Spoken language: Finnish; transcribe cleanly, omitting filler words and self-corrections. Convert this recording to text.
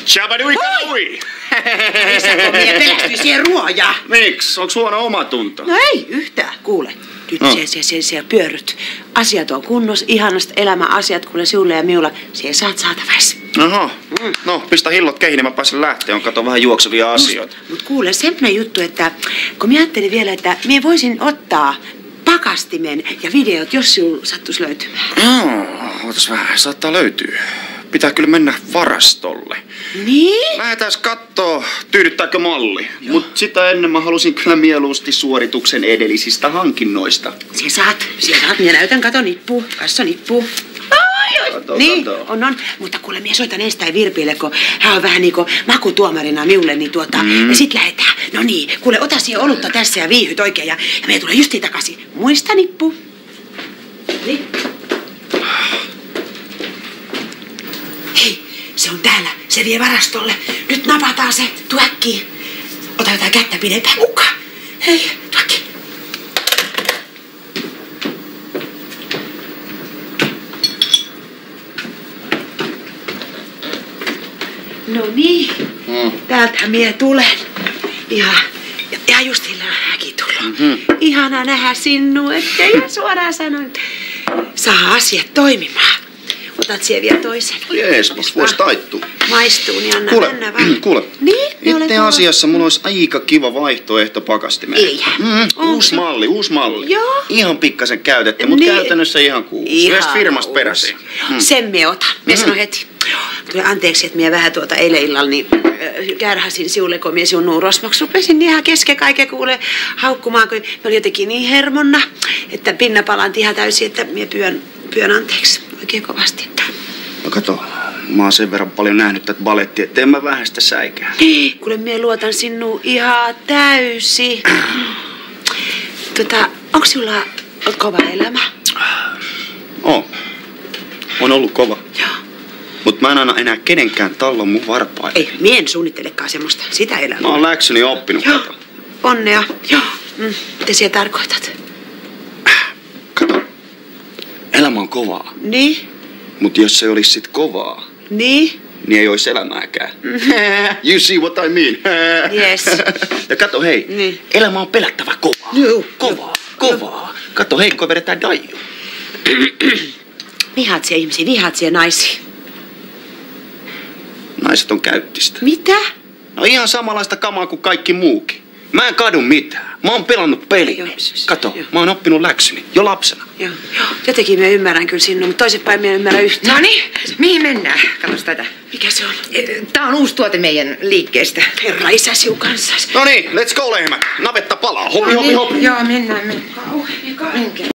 Shabaduikaui! Isä, kun minä pelästyin siihen ruojaa. Miks? Onks huono omatunto? No ei yhtään, kuule. Nyt siellä pyörryt. Asiat on kunnossa, ihanasta elämäasiat, kuule sinulle ja miulla. Siellä saat saatavais. Oho. No, pistä hillot kehiin, niin mä pääsen lähteä. Kato vähän juoksevia asioita. Mut kuule, semmonen juttu, että kun mä ajattelin vielä, että minä voisin ottaa pakastimen ja videot, jos sinulla sattuisi löytymään. Ootas vähän, saattaa löytyä. Pitää kyllä mennä varastolle. Niin? Lähdetään kattoo, tyydyttääkö malli. Mut sitä ennen mä halusin kyllä mieluusti suorituksen edellisistä hankinnoista. Siellä saat. Minä näytän, kato nippuu, kassa nippuu. Kato, niin, kato. on. Mutta kuule, minä soitan ensin Virpille, kun hän on vähän niinku makutuomarina miulle, niin ja sit lähetään. No niin, kuule, ota siihen olutta tässä ja viihyt oikein ja me tulee justiin takaisin. Muista nippu. Niin. Hei, se on täällä. Se vie varastolle. Nyt napataan se. Tuu äkkiä. Ota jotain kättä pidempään mukaan. Hei, tuu äkkiä. No niin. Täältähän mie tulen. Ihan just hillaan häkin tullut. Ihana nähdä sinua, ettei ihan suoraan sanoin. Saa asiat toimimaan. Otat siellä vielä toisen. Jees, vois taittua. Maistuu, niin anna mennä vaan. Kuule. Niin? Itse asiassa mulla olisi aika kiva vaihtoehto pakastimeen. Uusi malli. Joo. Ihan pikkasen käytetty, mutta Niin. käytännössä ihan kuusi. Yhdestä firmasta peräisin. Sen mie otan. Mie sanon heti. Tule anteeksi, että mie vähän eilen illalla niin kärhäsin siulle, kun mie sinun nuurosmaksi rupesin niin ihan kesken kaiken kuule haukkumaan, kun me oli jotenkin niin hermonna, että pinna palanti ihan täysin, että mie pyön anteeksi oikein kovasti. No kato, mä oon sen verran paljon nähnyt tätä balettia, ettei mä vähän sitä säikää. Kuule, mie luotan sinuun ihan täysi. Onko sinulla kova elämä? On ollut kova. Joo. Mut mä en anna enää kenenkään tallon mun varpaille. Ei, mie en suunnittelekaan semmoista. Sitä elämää. Mä oon läksyni oppinut, Joo. kato. Onnea. Joo. Mitä siellä tarkoitat? Kato, elämä on kovaa. Niin? Mut jos se olisi sit kovaa, Niin? niin ei olisi elämääkään. You see what I mean? Yes. Ja kato hei, Niin. elämä on pelättävä kovaa. Joo. Kovaa. Kato heikkoa vedetään daiju. Vihaat siellä ihmisiä, vihaat siellä naisia. Naiset on käyttistä. Mitä? No ihan samanlaista kamaa kuin kaikki muukin. Mä en kadu mitään. Mä oon pelannut peliä. Joo. Kato, Joo. mä oon oppinut läksyni jo lapsena. Joo. Jotenkin mä ymmärrän kyllä sinua, mutta toisinpäin mä en ymmärrä yhtään. Noniin, mihin mennään? Katos tätä. Mikä se on? Tää on uusi tuote meidän liikkeestä. Herra isä sinun kanssasi. No niin, let's go lehmät. Navetta palaa. Hopi. Joo, mennään. Kauhean.